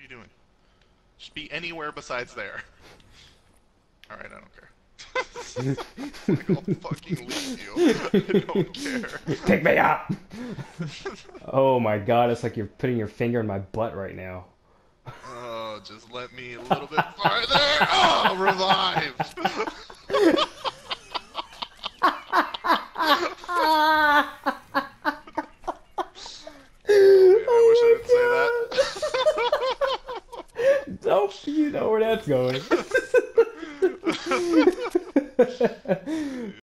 you doing? Just be anywhere besides there. Alright, I don't care. Like, I'll fucking leave you. I don't care. Pick me up! Oh my god, it's like you're putting your finger in my butt right now. Oh, just let me a little bit farther. Oh, revived. Oh man, I wish I didn't say that. Oh, you know where that's going.